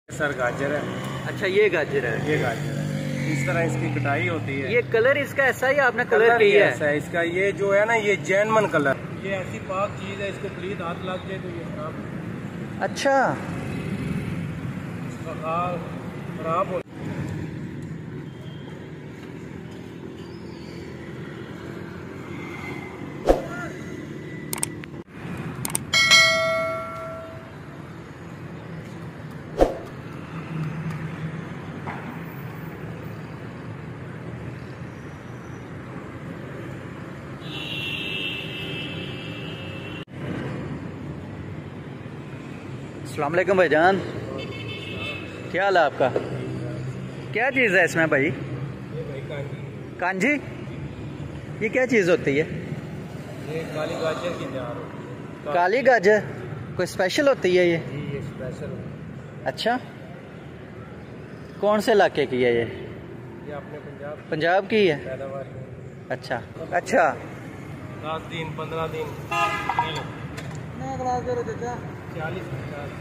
Sir गाजर है। अच्छा, ये गाजर है। ये गाजर है, इस तरह इसकी कटाई होती है। ये कलर इसका ऐसा ही आपने कलर किया है? ऐसा है इसका, ये जो है ना, ये जैनमन कलर, ये ऐसी पाक चीज है, इसको प्लीज हाथ लग जाए तो ये खराब। अच्छा, खराब हो। अस्सलाम वालेकुम भाईजान, क्या हाल है आपका? क्या चीज़ है इसमें भाई? कांजी? ये क्या चीज़ होती है? ये काली गाजर की जार होती है। काली गाजर कोई स्पेशल होती है ये? जी, ये स्पेशल है। अच्छा, कौन से इलाके की है ये? ये अपने पंजाब की है? पैदावार। अच्छा अच्छा। 10 दिन 15 दिन 40 50।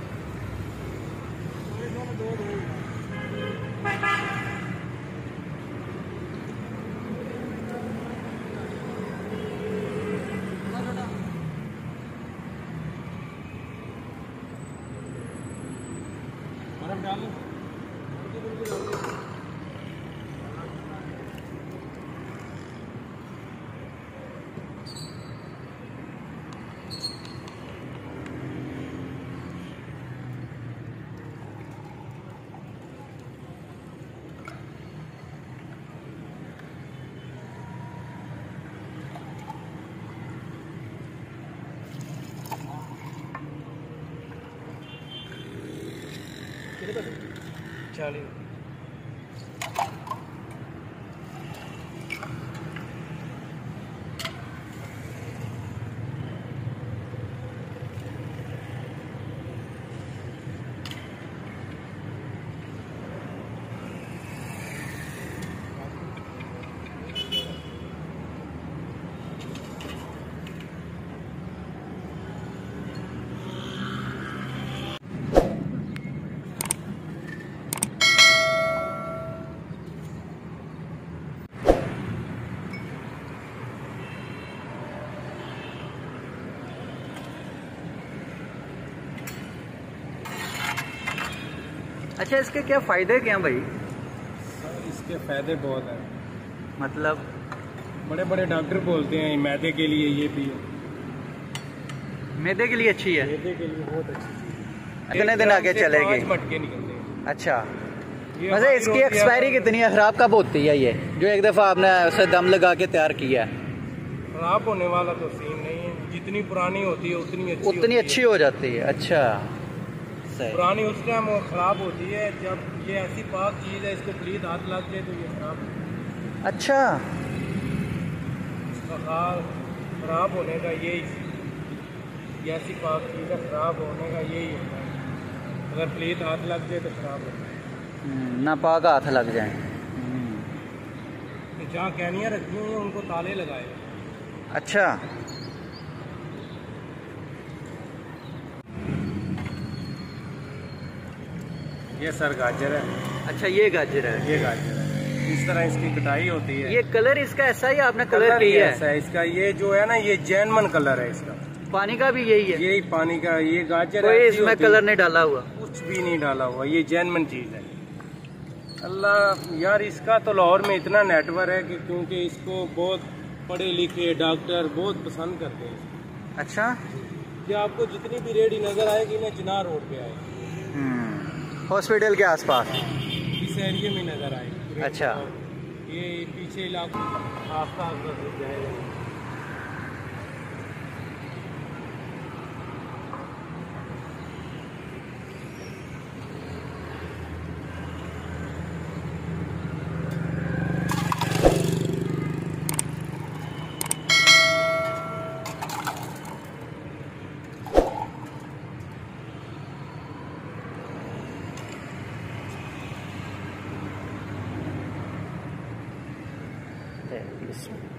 चालीस। अच्छा, इसके क्या फ़ायदे क्या हैं भाई? इसके फायदे बहुत हैं। मतलब बड़े बड़े डॉक्टर बोलते हैं मैदे के लिए ये पियो। मैदे के लिए अच्छी है? मैदे के लिए बहुत अच्छी चीज़। कितने दिन आगे चलेगी? 5 मटके निकलते हैं। अच्छा, वैसे इसकी एक्सपायरी कितनी है? खराब कब होती है ये जो एक दफ़ा आपने उसे दम लगा के तैयार किया है? खराब होने वाला तो सीन नहीं है, जितनी पुरानी होती है उतनी अच्छी हो जाती है। अच्छा, सही। पुरानी उस टाइम वो खराब होती है, जब ये ऐसी पाक चीज़ है, इसको प्लीज हाथ लग जाए तो ये खराब। अच्छा, इसका खराब होने का यही, ऐसी पाक चीज़ है, खराब होने का यही होता है। अगर प्लीज हाथ लग जाए तो खराब होता है। नापाक हाथ लग जाए। तो जहाँ कैनियाँ रखी हुई हैं उनको ताले लगाए। अच्छा, ये सर गाजर है। अच्छा, ये गाजर है। ये गाजर है, इस तरह इसकी कटाई होती है। ये कलर इसका ऐसा ही आपने कलर किया है? ऐसा है इसका, ये जो है ना, ये जैनमन कलर है इसका। पानी का भी यही है? यही पानी का, ये गाजर कोई इसमें कलर नहीं डाला हुआ? कुछ भी नहीं डाला हुआ, ये जैनमन चीज है। अल्लाह यार, इसका तो लाहौर में इतना नेटवर्क है कि क्योंकि इसको बहुत पढ़े लिखे डॉक्टर बहुत पसंद करते हैं। अच्छा, कि आपको जितनी भी रेडी नजर आएगी ना, चिनार रोड पे आएगी, हॉस्पिटल के आसपास इस एरिया में नजर आएगी। अच्छा, ये पीछे इलाका आस्ता जाएगा। है इसमें।